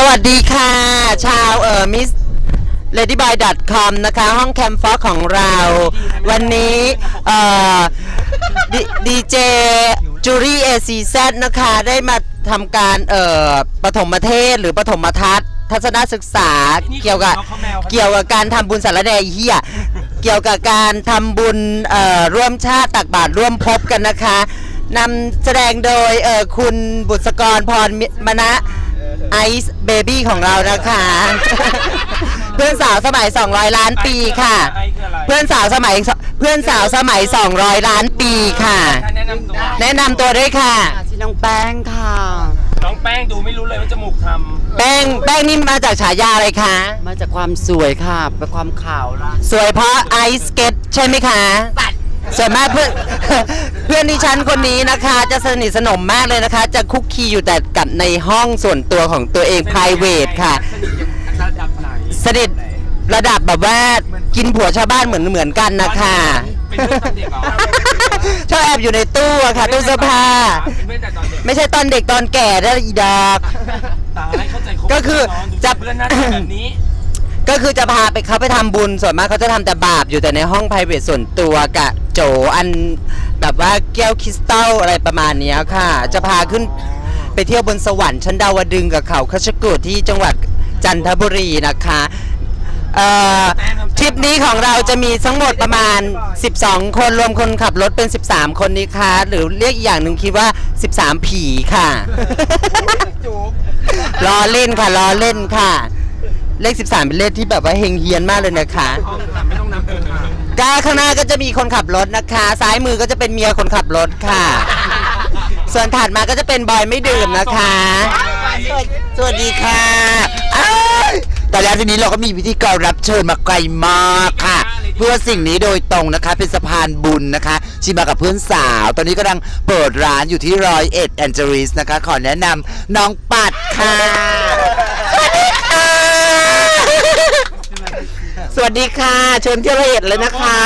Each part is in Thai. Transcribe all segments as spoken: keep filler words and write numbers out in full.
วัสดีค่ะชาวเอ่อมิส เลดี้บอย ดอท คอม นะคะห้องแคมฟอร์ของเราวันนี้เอ่อดีเจจูรี่ เอ ซี แซด นะคะได้มาทำการเอ่อปฐมเทศหรือปฐมทัศน์ทัศนศึกษาเกี่ยวกับเกี่ยวกับการทำบุญสารแดงเฮียเกี่ยวกับการทำบุญเอ่อร่วมชาติตักบาตรร่วมภพกันนะคะนำแสดงโดยเอ่อคุณบุษกรพรมณะไอซ์เบบี้ของเรานะคะเพื่อนสาวสมัยสองร้อยล้านปีค่ะเพื่อนสาวสมัยเพื่อนสาวสมัยสองร้อยล้านปีค่ะแนะนำตัวด้วยค่ะชื่อน้องแป้งค่ะน้องแป้งดูไม่รู้เลยว่าจมูกทำแป้งแป้งนี่มาจากฉายาอะไรคะมาจากความสวยค่ะเป็นความขาวละสวยเพราะไอซ์สเก็ตใช่ไหมคะส่วนมากเพื่อนเพื่อนดิฉันคนนี้นะคะจะสนิทสนมมากเลยนะคะจะคุกคีอยู่แต่กับในห้องส่วนตัวของตัวเอง private ค่ะสนิทระดับแบบว่ากินผัวชาวบ้านเหมือนเหมือนกันนะคะชอบแอบอยู่ในตู้อะค่ะตู้เสื้อผ้าไม่ใช่ตอนเด็กตอนแก่ได้อีดอกก็คือจับก็คือจะพาไปเขาไปทำบุญส่วนมากเขาจะทำแต่บาปอยู่แต่ในห้อง private ส่วนตัวกะโจอันแบบว่าแก้วคริสตัลอะไรประมาณนี้ค่ะจะพาขึ้นไปเที่ยวบนสวรรค์ชั้นดาวดึงกับเขาคัชกูดที่จังหวัดจันทบุรีนะคะทริปนี้ของเราจะมีทั้งหมดประมาณสิบสองคนรวมคนขับรถเป็นสิบสามคนนี้ค่ะหรือเรียกอีกอย่างหนึ่งคิดว่าสิบสามผีค่ะล้อเล่นค่ะล้อเล่นค่ะเลขสิบสามเป็นเลขที่แบบว่าเฮงเฮียนมากเลยนะคะไม่ต้องนำเองก้าข้างหน้าก็จะมีคนขับรถนะคะซ้ายมือก็จะเป็นเมียคนขับรถค่ะส่วนถัดมาก็จะเป็นบอยไม่ดื่มนะคะสวัสดีค่ะแต่แล้วทีนี้เราก็มีพิธีกรรับเชิญมาไกลมากค่ะเพื่อสิ่งนี้โดยตรงนะคะเป็นสะพานบุญนะคะชิมากับเพื่อนสาวตอนนี้กำลังเปิดร้านอยู่ที่ร้อยเอ็ดแอนเจลิสนะคะขอแนะนำน้องปัดค่ะสวัสดีค่ะเชิญที่ร้อยเอ็ดเลยนะคะ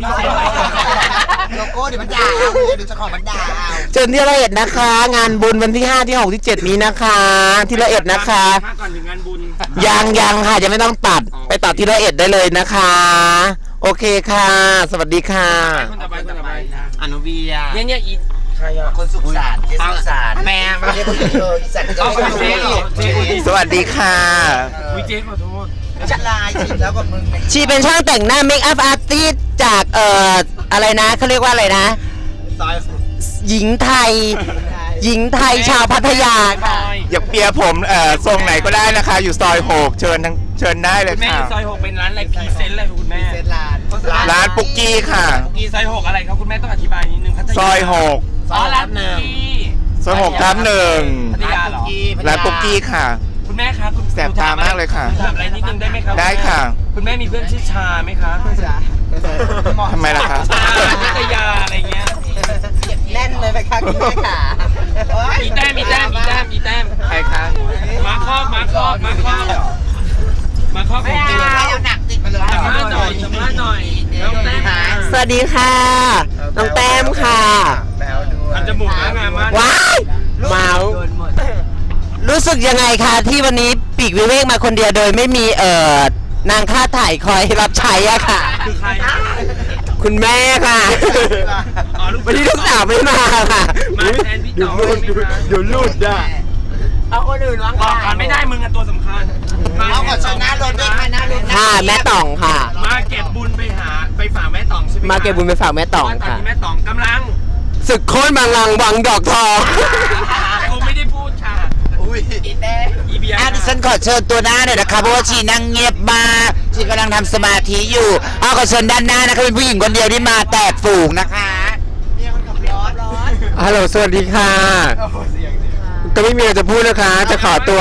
โลโก้เดี๋ยวมันด่าเอาเดี๋ยวจะขอมันด่าเชิญที่ร้อยเอ็ดนะคะงานบุญวันที่ห้าที่หกที่เจ็ดนี้นะคะที่ร้อยเอ็ดนะคะก่อนถึงงานบุญยังยังค่ะยังไม่ต้องตัดไปตัดที่ร้อยเอ็ดได้เลยนะคะโอเคค่ะสวัสดีค่ะคนต่อไปคนต่อไปอนุวียเนี่ยเนี่ยอีใครอะคนสุขสารเจสุขสารแม่เรียกคนเอออีสันก็ไม่สวัสดีค่ะวิเจขอโทษจะลายชีแล้วก็มึงชีเป็นช่างแต่งหน้าเมคอัพอาร์ติสจากเอ่ออะไรนะเขาเรียกว่าอะไรนะหญิงไทยหญิงไทยชาวพัทยาค่ะอยากเปียผมเอ่อทรงไหนก็ได้นะคะอยู่ซอยหกเชิญทั้งเชิญได้เลยค่ะแม่อยู่ซอยหกเป็นร้านอะไรพรีเซนต์อะไรคุณแม่ร้านร้านปุกกี้ค่ะปุกกี้ซอยหกอะไรครับคุณแม่ต้องอธิบายนิดนึงซอยหกอ๋อร้านหนึ่งซอยหกทับหนึ่งร้านปุกกี้ค่ะคุณแม่คะคุณแสบตามากเลยค่ะถามอะไรนิดนึงได้ไหมครับได้ค่ะคุณแม่มีเพื่อนชื่อชาไหมคะทำไมล่ะคะชาพิทยาอะไรเงี้ยแน่นเลยไหมคะคุณแม่ค่ะมีแต้มมีแต้มมีแต้มมีแต้มใครคะมาครอบมาครอบมาครอบมาครอบของจริงเอาหนักติดไปเลยสัมภาษณ์หน่อยสัมภาษณ์หน่อยน้องแต้มสวัสดีค่ะน้องแต้มค่ะทำจมูกงามมากว้ายเมารู้สึกยังไงคะที่วันนี้ปีกวิเวกมาคนเดียวโดยไม่มีเอ่อนางค่าถ่ายคอยรับใช้อะค่ะคือใครคุณแม่ค่ะวันนี้ลูกสาวไม่มาค่ะมาแทนพี่ต่อเดี๋ยวลูดได้เอาคนอื่นวางก่อนไม่ได้มึงอะตัวสำคัญเอาก่อนชนะรถด้วยค่ะนะรถค่ะแม่ต่องค่ะมาเก็บบุญไปหาไปฝากแม่ต่องใช่ไหมมาเก็บบุญไปฝากแม่ต่องค่ะแม่ต่องกำลังศึกโค่นบางลังวังดอกทองกูไม่ได้พูดค่ะอุ้ยอีเต้อีเบียร์ดิฉันขอเชิญตัวหน้าหน่อยนะคะเพราะว่าชีนั่งเงียบมาชีกำลังทำสมาธิอยู่เอาขอเชิญด้านหน้านะคะเป็นผู้หญิงคนเดียวที่มาแตกฝูงนะคะเนี่ยคนขับรถรถฮัลโหลสวัสดีค่ะก็ไม่มีอะไรจะพูดนะคะจะขอตัว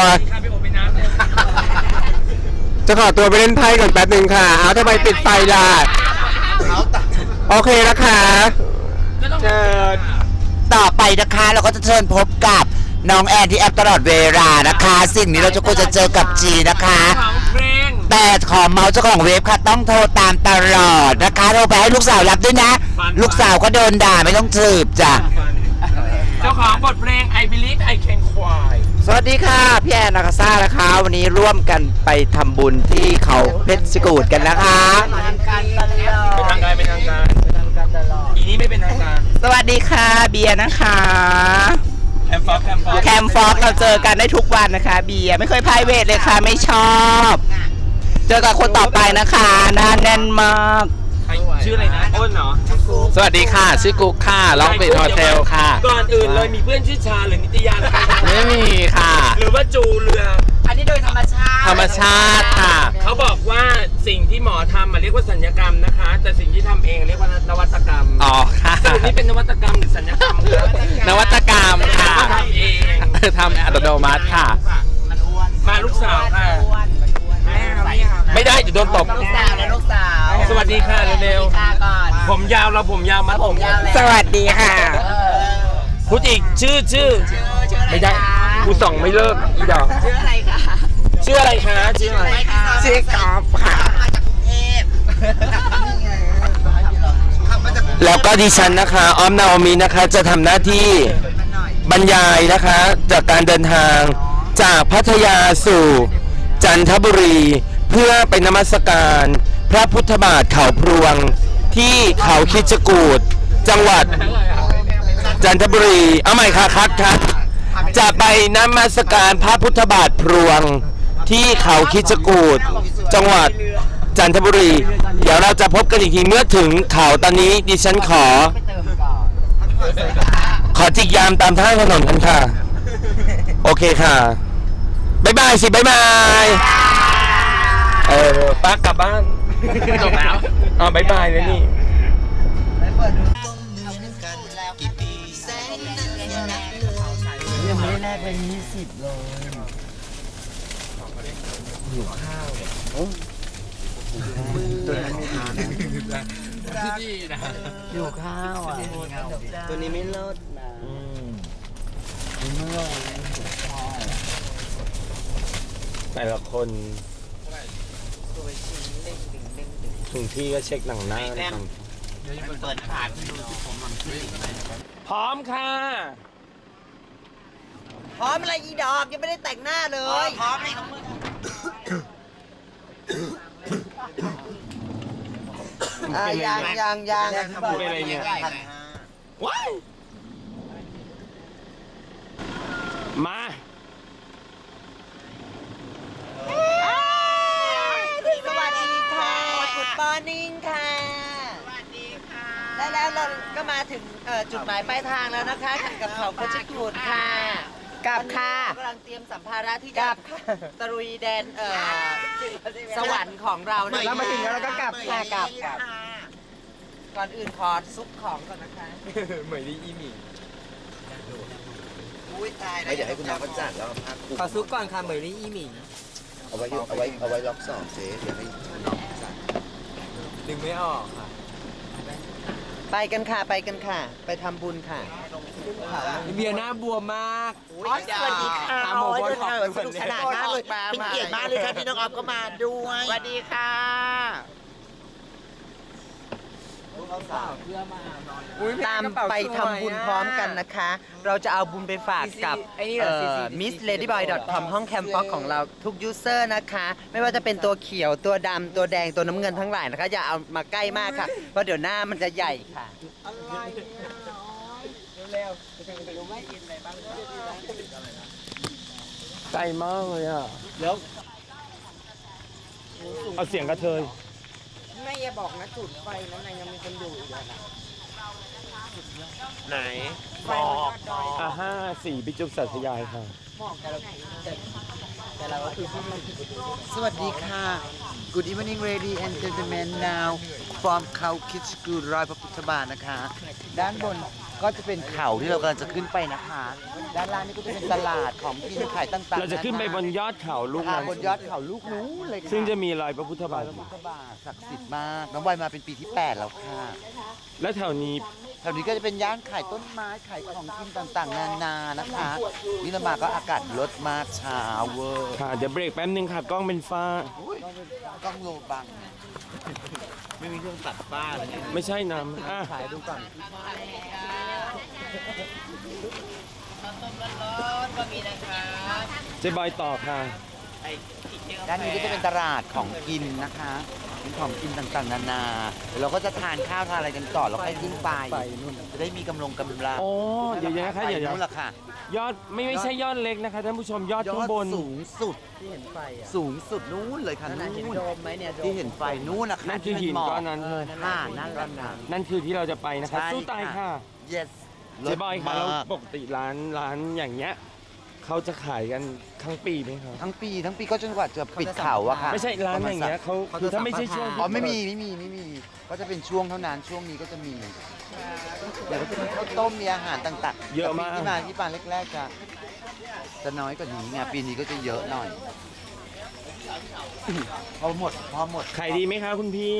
จะขอตัวไปเล่นไพ่ก่อนแป๊บนึงค่ะเอาทำไมปิดไฟล่ะโอเคนะคะเชิญต่อไปนะคะเราก็จะเชิญพบกับน้องแอนที่แอปตลอดเวลานะคะสิ่งนี้เราจะควรจะเจอกับจีนะคะแต่ขอเมาส์เจ้าของเว็บค่ะต้องโทรตามตลอดนะคะโทรไปให้ลูกสาวรับด้วยนะลูกสาวก็โดนด่าไม่ต้องสืบจ้ะเจ้าของบทเพลง I Believe I Can Fly สวัสดีค่ะพี่แอนนาคาซ่านะคะวันนี้ร่วมกันไปทำบุญที่เขาเพชรกูฏกันนะคะเป็นทางการเป็นทางการอีนี้ไม่เป็นทางการสวัสดีค่ะเบียร์นะคะแคมฟอกแคมฟอกแคมฟอกเราเจอกันได้ทุกวันนะคะเบียร์ไม่เคยไพรเวทเลยค่ะไม่ชอบเจอกับคนต่อไปนะคะหน้าแน่นมากชื่ออะไรนะอ้นเหรอสวัสดีค่ะชื่อกุ๊กค่ะล็อกเบทโฮเทลค่ะก่อนอื่นเลยมีเพื่อนชื่อชาหรือนิตยาไม่มีค่ะหรือว่าจูเรืออันนี้โดยธรรมชาติธรรมชาติค่ะเขาบอกว่าสิ่งที่หมอทำมาเรียกว่าสัญญกรรมนะคะแต่สิ่งที่ทำเองเรียกว่านวัตกรรมอ๋อค่ะสรุปนี่เป็นนวัตกรรมหรือสัญญกรรมครับนวัตกรรมค่ะทำเองทำอัตโนมัติค่ะมาลูกสาวค่ะไม่ได้จะโดนตบลูกสาวและลูกสาวสวัสดีค่ะเร็วๆผมยาวเราผมยาวมัดผมสวัสดีค่ะพูดอีกชื่อชื่อไม่ได้กูส่องไม่เลิกอีดอกชื่ออะไรคะชื่ออะไรคะชื่ออะไรชื่อกอล์ฟค่ะมาจากกรุงเทพแล้วก็ดิฉันนะคะอ้อมนาโอมินะคะจะทำหน้าที่บรรยายนะคะจากการเดินทางจากพัทยาสู่จันทบุรีเพื่อไปนมัสการพระพุทธบาทเขาพรวงที่เขาคิชกูฏจังหวัดจันทบุรีเอาใหม่ค่ะคัดคัดจะไปนมัสการพระพุทธบาทพรวงที่เขาคิชกูฏจังหวัดจันทบุรีเดี๋ยวเราจะพบกันอีกทีเมื่อถึงเขาตอนนี้ดิฉันขอขอจิกยามตามทางถนนกันค่ะโอเคค่ะบ๊ายบายสิบ๊ายบายเออป้ากลับบ้านจบแล้วอ๋อบายบายเลยนี่ยังไม่ได้แลกเป็นยี่สิบเลยหิวข้าวที่นี่นะหิวข้าวอ่ะตัวนี้ไม่เลิศนะเมื่อแต่ละคนถึงที่ก็เช็คหนังหน้านะครับเปิดผ่านพร้อมค่ะพร้อมอะไรอีดอกยังไม่ได้แต่งหน้าเลยพร้อมเลยของมึงอ่ะยังยังยังเป็นอะไรเนี่ยว้ายมาสวัสดีค่ะ Good morning ค่ะสวัสดีค่ะและแล้วเราก็มาถึงจุดหมายปลายทางแล้วนะคะกับเขาเพชรกูฏค่ะกลับค่ะกำลังเตรียมสัมภาระที่จะตรุยแดนสวรรค์ของเราแล้วมาถึงแล้วเราก็กลับค่ะกลับก่อนอื่นขอซุปของก่อนนะคะเหมือนที่อีหมี่อุ้ยตายเดี๋ยวให้คุณน้าเขาจัดแล้วขอซุปก่อนค่ะเหมือนที่อีหมี่เอาไว้เอาไว้เอาไว้ล็อกสองเจ๊เดี๋ยวให้น้องจัดดึงไม่ออกค่ะไปกันค่ะไปกันค่ะไปทำบุญค่ะเบียร์หน้าบวมมากสวัสดีค่ะโอ้ยสนุกสนานมากเลยเป็นเกียรติมากเลยค่ะที่น้องออฟก็มาด้วยสวัสดีค่ะตามไปทำบุญพร้อมกันนะคะเราจะเอาบุญไปฝากกับ มิส เลดี้บอย ดอท คอม ห้องแคมป์ฟ็อกของเราทุกยูเซอร์นะคะไม่ว่าจะเป็นตัวเขียวตัวดำตัวแดงตัวน้ำเงินทั้งหลายนะคะอย่าเอามาใกล้มากค่ะเพราะเดี๋ยวหน้ามันจะใหญ่ค่ะไกลมากเลยอ่ะแล้วเอาเสียงกระเทยไม่อย่าบอกนะจุดไฟนั้นยังมีคนอยู่อีกแล้วนะไหนบอกอ่ะห้าสี่พิจุกสัตยายค่ะแต่เราก็คือสวัสดีค่ะ Good evening ladies and gentlemen now from เขาคิชกูฏรอยพระพุทธบาทนะคะด้านบนก็จะเป็นเขาที่เรากำลังจะขึ้นไปนะคะด้านล่างนี่ก็จะเป็นตลาดของกินขายต่างๆเราจะขึ้นไปบนยอดเขาลูกนั้นบนยอดเขาลูกนู้นเลยซึ่งจะมีรอยพระพุทธบาทศักดิ์สิทธิ์มากน้องบอยมาเป็นปีที่แปดแล้วค่ะและแถวนี้แถวนี้ก็จะเป็นย่านขายต้นไม้ขายของกินต่างๆนานานะคะนี่เรามาก็อากาศลดมากเช้าเวอร์ค่ะเดี๋ยวเบรกแป๊บนึงค่ะกล้องเป็นฟ้ากล้องโลบังไม่มีเครื่องตัดฟ้าอะไรไม่ใช่น้ำถ่ายดูก่อนข้าวต้มร้อนๆก็มีนะคะเจ๊บอยต่อค่ะด้านนี้ก็จะเป็นตลาดของกินนะคะเป็นของกินต่างๆนานาเดี๋ยวเราก็จะทานข้าวทานอะไรกันก่อนแล้วค่อยขึ้นไปจะได้มีกำลงกำลังโอ้เดี๋ยวๆนะคะเดี๋ยวนู่นแหละค่ะๆยอดไม่ไม่ใช่ยอดเล็กนะคะท่านผู้ชมยอดข้างบนสูงสุดที่เห็นไฟอ่ะสูงสุดนู้นเลยค่ะนั่นนู้เห็นนโดมไหมเนี่ยโดมที่เห็นไฟนู้นนะคะนั่นคือหินก้อนนั้นเออค่ะนั่นแหละค่ะนั่นคือที่เราจะไปนะคะใช่สู้ตายค่ะ yes เจ๊บอยค่ะเลิแล้วศมากปกติร้านร้านอย่างเงี้ยเขาจะขายกันทั้งปีไหมครับทั้งปีทั้งปีก็จนกว่าจะปิดเขาอะค่ะไม่ใช่ร้านอย่างเงี้ยเขาคือถ้าไม่ใช่ช่วงอ๋อไม่มีไม่มีไม่มีก็จะเป็นช่วงเท่านั้นช่วงนี้ก็จะมีเดี๋ยวก็จะมีข้าวต้มมีอาหารต่างๆเยอะมากแต่ปีที่มาที่ปานแรกๆจะจะน้อยกว่านี้ไงปีนี้ก็จะเยอะหน่อย พอหมดพอหมดขายดีไหมคะคุณพี่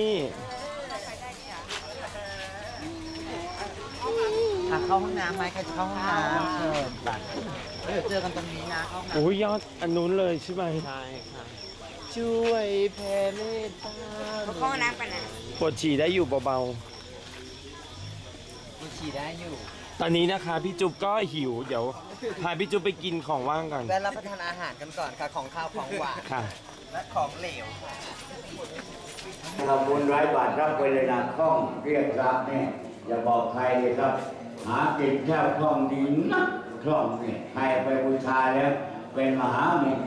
อ่ะเข้าห้องน้ำไหมใครจะเข้าห้องน้ำเชิญไปเดี๋ยวเจอกันตรงนี้นะเข้าห้องน้ำโอ้ยยอดอันนู้นเลยใช่ไหมใช่ค่ะช่วยแผ่เมตตาเข้าห้องน้ำกันนะปวดฉี่ได้อยู่เบามีฉี่ได้อยู่ๆ ตอนนี้นะคะพี่จุ๊บก็หิว เดี๋ยวพาพี่จุ๊บไปกินของว่างก่อนแวะรับประทานอาหารกันก่อนค่ะ ของข้าวของหวานค่ะและของเหลวค่ะทำบุญร้อยบาทรับไปเลยนะคล่องเรียกทรัพย์เนี่ยอย่าบอกใครเลยครับ หากินแค่คล่องดีนักคล่องเนี่ยใครไปบูชาแล้วเป็นมหาเมต